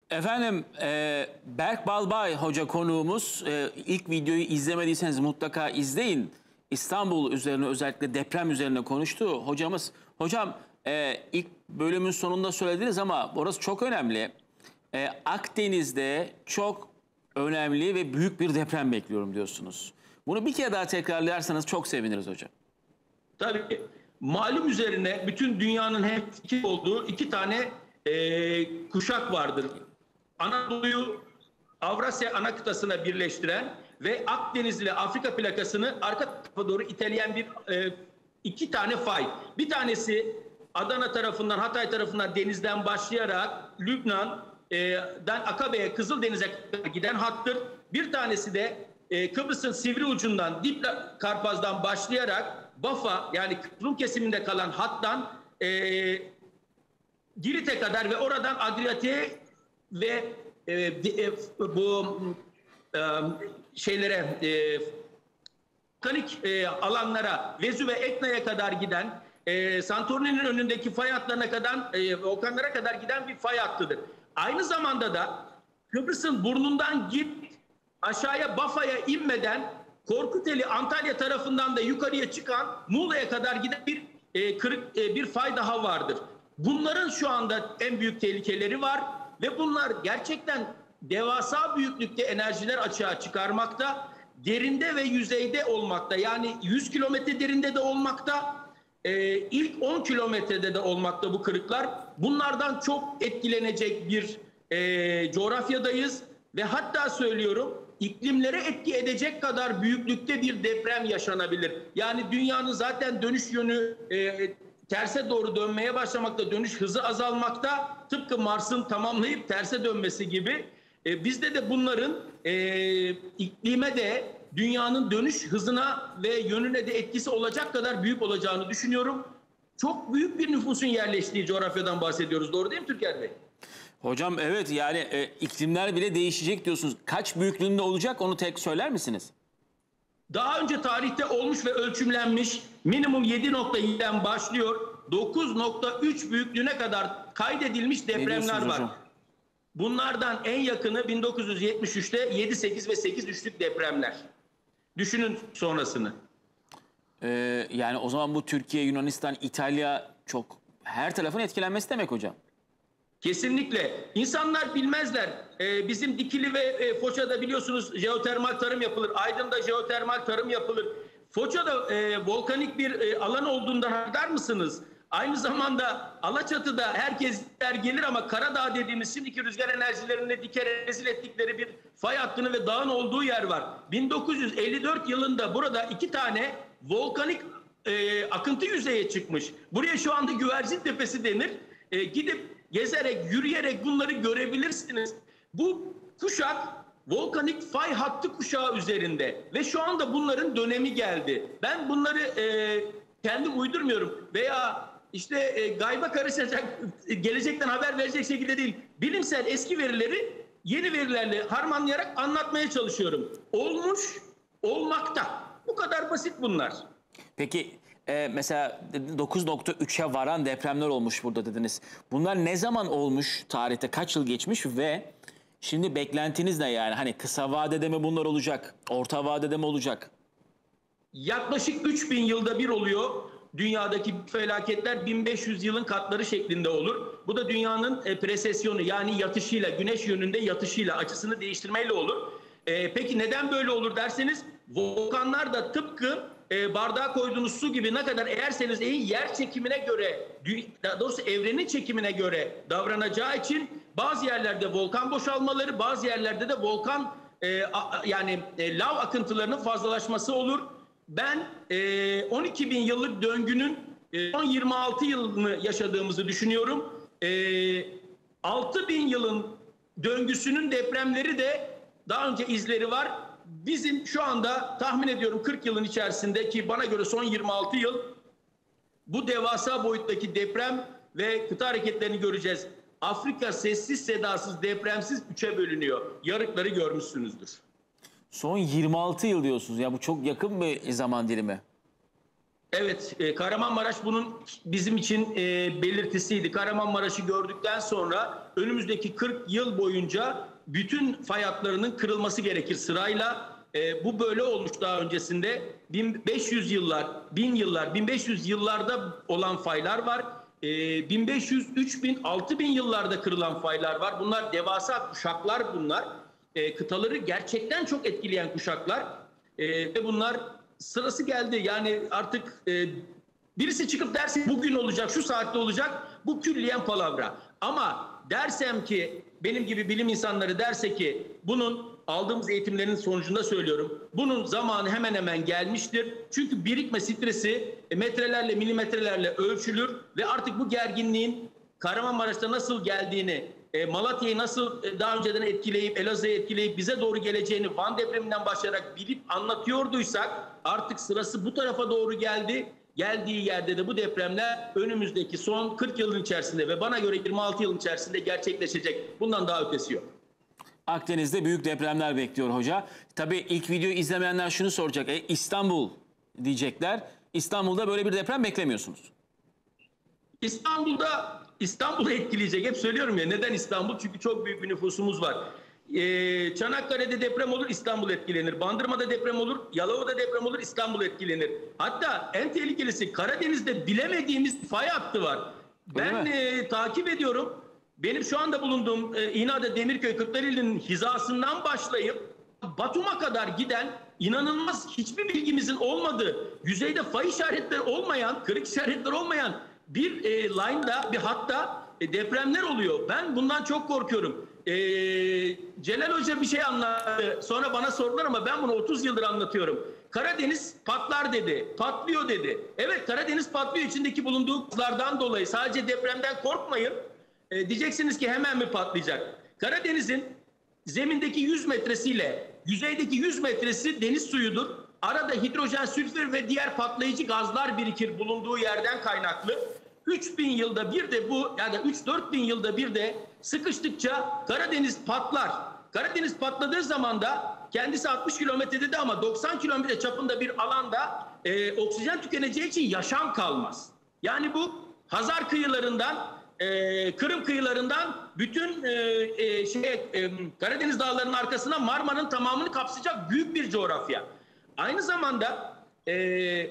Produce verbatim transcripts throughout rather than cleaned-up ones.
Efendim, e, Berk Balbay Hoca konuğumuz. E, ilk videoyu izlemediyseniz mutlaka izleyin. İstanbul üzerine, özellikle deprem üzerine konuştu hocamız. Hocam, e, ilk bölümün sonunda söylediniz ama orası çok önemli. E, Akdeniz'de çok önemli ve büyük bir deprem bekliyorum diyorsunuz. Bunu bir kere daha tekrarlarsanız çok seviniriz hocam. Tabii malum üzerine bütün dünyanın hemfikir olduğu iki tane e, kuşak vardır. Anadolu'yu Avrasya ana kıtasına birleştiren ve Akdeniz ile Afrika plakasını arka tarafa doğru iteleyen bir e, iki tane fay. Bir tanesi Adana tarafından, Hatay tarafından denizden başlayarak Lübnan'dan Akabe'ye, Kızıldeniz'e giden hattır. Bir tanesi de e, Kıbrıs'ın sivri ucundan, Dip Karpaz'dan başlayarak Bafa, yani Rum kesiminde kalan hattan e, Girit'e kadar ve oradan Adriyatik'e ve e, e, bu e, şeylere e, volkanik e, alanlara, Vezüv ve Etna'ya kadar giden, e, Santorini'nin önündeki fay hatlarına kadar, e, volkanlara kadar giden bir fay hattıdır. Aynı zamanda da Kıbrıs'ın burnundan git aşağıya Bafa'ya inmeden Korkuteli, Antalya tarafından da yukarıya çıkan Muğla'ya kadar giden bir e, kırık e, bir fay daha vardır. Bunların şu anda en büyük tehlikeleri var ve bunlar gerçekten devasa büyüklükte enerjiler açığa çıkarmakta, derinde ve yüzeyde olmakta. Yani yüz kilometre derinde de olmakta, e, ilk on kilometrede de olmakta bu kırıklar. Bunlardan çok etkilenecek bir e, coğrafyadayız ve hatta söylüyorum, iklimlere etki edecek kadar büyüklükte bir deprem yaşanabilir. Yani dünyanın zaten dönüş yönü e, terse doğru dönmeye başlamakta, dönüş hızı azalmakta. Tıpkı Mars'ın tamamlayıp terse dönmesi gibi. E, bizde de bunların e, iklime de, dünyanın dönüş hızına ve yönüne de etkisi olacak kadar büyük olacağını düşünüyorum. Çok büyük bir nüfusun yerleştiği coğrafyadan bahsediyoruz. Doğru değil mi Türker Bey? Hocam evet, yani e, iklimler bile değişecek diyorsunuz. Kaç büyüklüğünde olacak, onu tek söyler misiniz? Daha önce tarihte olmuş ve ölçümlenmiş, minimum yedi nokta yediden başlıyor, dokuz nokta üç büyüklüğüne kadar kaydedilmiş depremler var. Hocam? Bunlardan en yakını bin dokuz yüz yetmiş üçte yedi sekiz ve sekiz üçlük depremler. Düşünün sonrasını. Ee, yani o zaman bu Türkiye, Yunanistan, İtalya, çok her tarafın etkilenmesi demek hocam. Kesinlikle. İnsanlar bilmezler. Ee, bizim Dikili ve e, Foça'da biliyorsunuz jeotermal tarım yapılır. Aydın'da jeotermal tarım yapılır. Foça'da e, volkanik bir e, alan olduğundan haberdar mısınız? Aynı zamanda Alaçatı'da herkes gelir ama Karadağ dediğimiz şimdiki rüzgar enerjilerini dikerek rezil ettikleri bir fay hattının ve dağın olduğu yer var. bin dokuz yüz elli dört yılında burada iki tane volkanik e, akıntı yüzeye çıkmış. Buraya şu anda Güvercin Tepesi denir. E, gidip gezerek, yürüyerek bunları görebilirsiniz. Bu kuşak volkanik fay hattı kuşağı üzerinde ve şu anda bunların dönemi geldi. Ben bunları e, kendim uydurmuyorum veya işte e, gayba karışacak, gelecekten haber verecek şekilde değil. Bilimsel eski verileri yeni verilerle harmanlayarak anlatmaya çalışıyorum. Olmuş, olmakta. Bu kadar basit bunlar. Peki e, mesela dokuz nokta üçe varan depremler olmuş burada dediniz. Bunlar ne zaman olmuş tarihte, kaç yıl geçmiş ve şimdi beklentiniz ne yani? Hani kısa vadede mi bunlar olacak, orta vadede mi olacak? Yaklaşık üç bin yılda bir oluyor. Dünyadaki felaketler bin beş yüz yılın katları şeklinde olur. Bu da dünyanın e, presesyonu, yani yatışıyla, güneş yönünde yatışıyla, açısını değiştirmeyle olur. E, peki neden böyle olur derseniz, volkanlar da tıpkı e, bardağa koyduğunuz su gibi ne kadar eğerseniz eğin yer çekimine göre, daha doğrusu evrenin çekimine göre davranacağı için bazı yerlerde volkan boşalmaları, bazı yerlerde de volkan e, a, yani e, lav akıntılarının fazlalaşması olur. Ben e, on iki bin yıllık döngünün e, son yirmi altı yılını yaşadığımızı düşünüyorum. E, altı bin yılın döngüsünün depremleri de daha önce izleri var. Bizim şu anda tahmin ediyorum kırk yılın içerisinde, ki bana göre son yirmi altı yıl, bu devasa boyuttaki deprem ve kıta hareketlerini göreceğiz. Afrika sessiz sedasız, depremsiz üçe bölünüyor. Yarıkları görmüşsünüzdür. Son yirmi altı yıl diyorsunuz ya, bu çok yakın bir zaman dilimi. Evet, e, Kahramanmaraş bunun bizim için e, belirtisiydi. Kahramanmaraş'ı gördükten sonra önümüzdeki kırk yıl boyunca bütün fay hatlarının kırılması gerekir sırayla. E, bu böyle olmuş daha öncesinde. bin beş yüz yıllar, bin yıllar, bin beş yüz yıllarda olan faylar var. E, bin beş yüz, üç bin, altı bin yıllarda kırılan faylar var. Bunlar devasa kuşaklar bunlar. E, kıtaları gerçekten çok etkileyen kuşaklar. E, ve bunlar sırası geldi. Yani artık e, birisi çıkıp derse bugün olacak, şu saatte olacak. Bu külliyen palavra. Ama dersem ki benim gibi bilim insanları derse ki bunun aldığımız eğitimlerin sonucunda söylüyorum. Bunun zamanı hemen hemen gelmiştir. Çünkü birikme stresi e, metrelerle, milimetrelerle ölçülür ve artık bu gerginliğin Kahramanmaraş'ta nasıl geldiğini, e, Malatya'yı nasıl e, daha önceden etkileyip, Elazığ'ı etkileyip bize doğru geleceğini Van depreminden başlayarak bilip anlatıyorduysak artık sırası bu tarafa doğru geldi. Geldiği yerde de bu depremler önümüzdeki son kırk yılın içerisinde ve bana göre yirmi altı yılın içerisinde gerçekleşecek. Bundan daha ötesi yok. Akdeniz'de büyük depremler bekliyor hoca. Tabii ilk videoyu izlemeyenler şunu soracak. E, İstanbul diyecekler. İstanbul'da böyle bir deprem beklemiyorsunuz. İstanbul'da İstanbul'u etkileyecek. Hep söylüyorum ya, neden İstanbul? Çünkü çok büyük bir nüfusumuz var. Ee, Çanakkale'de deprem olur, İstanbul etkilenir. Bandırma'da deprem olur, Yalova'da deprem olur, İstanbul etkilenir. Hatta en tehlikelisi Karadeniz'de bilemediğimiz fay hattı var. Öyle Ben mi? e, takip ediyorum. Benim şu anda bulunduğum e, İğneada Demirköy Kırklareli'nin hizasından başlayıp Batum'a kadar giden inanılmaz hiçbir bilgimizin olmadığı, yüzeyde fay işaretleri olmayan, kırık işaretleri olmayan bir e, line'da, bir hatta e, depremler oluyor. Ben bundan çok korkuyorum. E, Celal Hoca bir şey anlattı. Sonra bana sordular ama ben bunu otuz yıldır anlatıyorum. Karadeniz patlar dedi, patlıyor dedi. Evet, Karadeniz patlıyor içindeki bulunduğu kızlardan dolayı. Sadece depremden korkmayın. E, diyeceksiniz ki hemen mi patlayacak? Karadeniz'in zemindeki yüz metresiyle yüzeydeki yüz metresi deniz suyudur. Arada hidrojen, sülfür ve diğer patlayıcı gazlar birikir bulunduğu yerden kaynaklı. üç bin yılda bir de bu, yani üç dört bin yılda bir de sıkıştıkça Karadeniz patlar. Karadeniz patladığı zaman da kendisi altmış kilometrede de ama doksan kilometre çapında bir alanda e, oksijen tükeneceği için yaşam kalmaz. Yani bu Hazar kıyılarından, e, Kırım kıyılarından bütün e, e, şey, e, Karadeniz dağlarının arkasına Marmara'nın tamamını kapsayacak büyük bir coğrafya. Aynı zamanda e,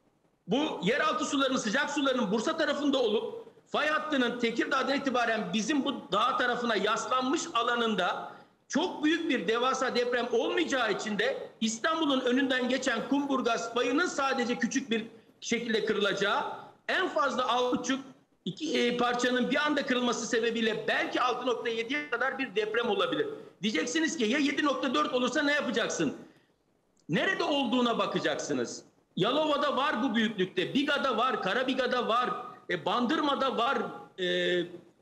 bu yeraltı sularının, sıcak sularının Bursa tarafında olup fay hattının Tekirdağ'dan itibaren bizim bu dağ tarafına yaslanmış alanında çok büyük bir devasa deprem olmayacağı için de İstanbul'un önünden geçen Kumburgaz fayının sadece küçük bir şekilde kırılacağı, en fazla altı buçuk iki e, parçanın bir anda kırılması sebebiyle belki altı nokta yediye kadar bir deprem olabilir. Diyeceksiniz ki ya yedi nokta dört olursa ne yapacaksın? Nerede olduğuna bakacaksınız. Yalova'da var bu büyüklükte, Biga'da var, Karabiga'da var, e, Bandırma'da var, e,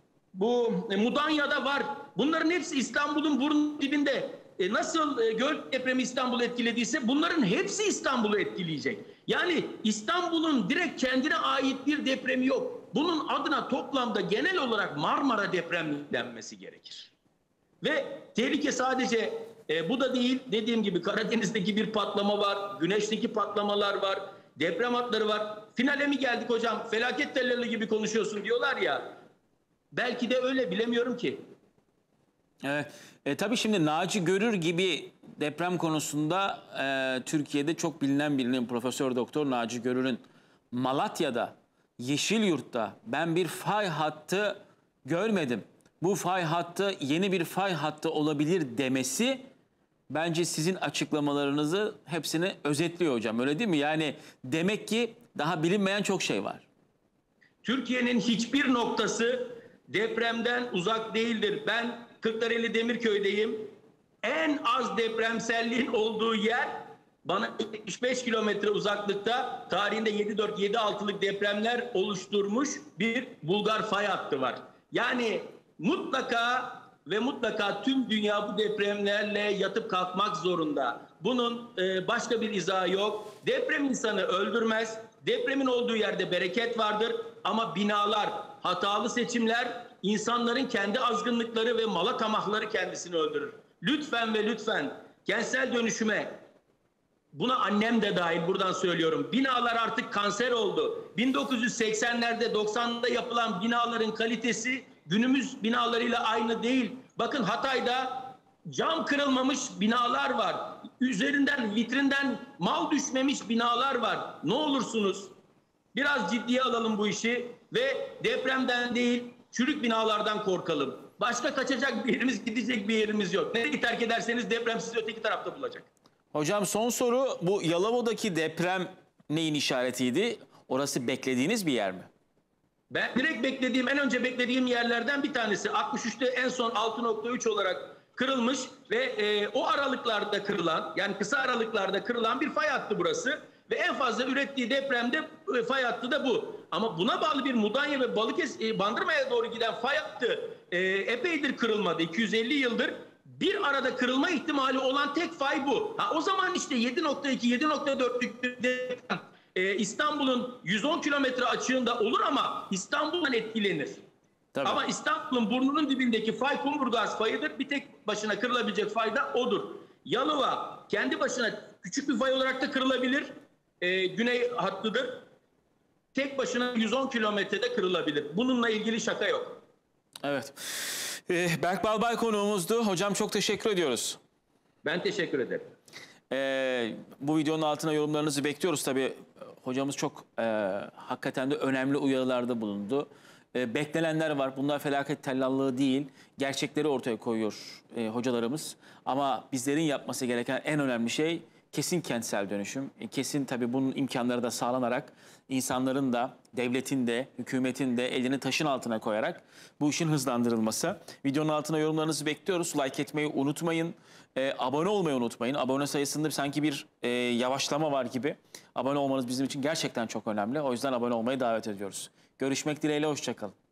bu e, Mudanya'da var. Bunların hepsi İstanbul'un burnu dibinde. E, nasıl e, göl depremi İstanbul'u etkilediyse bunların hepsi İstanbul'u etkileyecek. Yani İstanbul'un direkt kendine ait bir depremi yok. Bunun adına toplamda genel olarak Marmara depremi denmesi gerekir. Ve tehlike sadece e, bu da değil. Dediğim gibi Karadeniz'deki bir patlama var, güneşteki patlamalar var, deprem hatları var. Finale mi geldik hocam? Felaket telleri gibi konuşuyorsun diyorlar ya. Belki de öyle, bilemiyorum ki. Evet. E, tabii şimdi Naci Görür gibi deprem konusunda e, Türkiye'de çok bilinen bilinen Profesör Doktor Naci Görür'ün Malatya'da, Yeşilyurt'ta ben bir fay hattı görmedim. Bu fay hattı yeni bir fay hattı olabilir demesi bence sizin açıklamalarınızı hepsini özetliyor hocam. Öyle değil mi? Yani demek ki daha bilinmeyen çok şey var. Türkiye'nin hiçbir noktası depremden uzak değildir. Ben Kırklareli Demirköy'deyim. En az depremselliğin olduğu yer bana yetmiş beş kilometre uzaklıkta tarihinde yedi dört yedi altılık depremler oluşturmuş bir Bulgar fay hattı var. Yani mutlaka ve mutlaka tüm dünya bu depremlerle yatıp kalkmak zorunda. Bunun e, başka bir izahı yok. Deprem insanı öldürmez. Depremin olduğu yerde bereket vardır ama binalar, hatalı seçimler, insanların kendi azgınlıkları ve mala tamahları kendisini öldürür. Lütfen ve lütfen kentsel dönüşüme buna annem de dahil buradan söylüyorum. Binalar artık kanser oldu. bin dokuz yüz seksenlerde doksanda yapılan binaların kalitesi günümüz binalarıyla aynı değil. Bakın Hatay'da cam kırılmamış binalar var. Üzerinden, vitrinden mal düşmemiş binalar var. Ne olursunuz biraz ciddiye alalım bu işi ve depremden değil çürük binalardan korkalım. Başka kaçacak bir yerimiz, gidecek bir yerimiz yok. Nereyi terk ederseniz deprem sizi öteki tarafta bulacak. Hocam son soru, bu Yalova'daki deprem neyin işaretiydi? Orası beklediğiniz bir yer mi? Ben direkt beklediğim, en önce beklediğim yerlerden bir tanesi. altmış üçte en son altı nokta üç olarak kırılmış ve e, o aralıklarda kırılan, yani kısa aralıklarda kırılan bir fay hattı burası. Ve en fazla ürettiği depremde e, fay hattı da bu. Ama buna bağlı bir Mudanya ve Balıkesir, e, Bandırma'ya doğru giden fay hattı e, epeydir kırılmadı. iki yüz elli yıldır. Bir arada kırılma ihtimali olan tek fay bu. Ha, o zaman işte yedi nokta iki, yedi nokta dörtlük bir deprem e, İstanbul'un yüz on kilometre açığında olur ama İstanbul'dan etkilenir. Tabii. Ama İstanbul'un burnunun dibindeki fay Kumburgaz fayıdır. Bir tek başına kırılabilecek fay da odur. Yalova kendi başına küçük bir fay olarak da kırılabilir. Ee, güney hattıdır. Tek başına yüz on kilometrede kırılabilir. Bununla ilgili şaka yok. Evet. Ee, Berk Balbay konuğumuzdu. Hocam çok teşekkür ediyoruz. Ben teşekkür ederim. Ee, bu videonun altına yorumlarınızı bekliyoruz. Tabii hocamız çok e, hakikaten de önemli uyarılarda bulundu. E, beklenenler var. Bunlar felaket tellallığı değil. Gerçekleri ortaya koyuyor e, hocalarımız. Ama bizlerin yapması gereken en önemli şey kesin kentsel dönüşüm. E, kesin tabii bunun imkanları da sağlanarak insanların da, devletin de, hükümetin de elini taşın altına koyarak bu işin hızlandırılması. Videonun altına yorumlarınızı bekliyoruz. Like etmeyi unutmayın. E, abone olmayı unutmayın. Abone sayısında sanki bir e, yavaşlama var gibi. Abone olmanız bizim için gerçekten çok önemli. O yüzden abone olmayı davet ediyoruz. Görüşmek dileğiyle, hoşça kalın.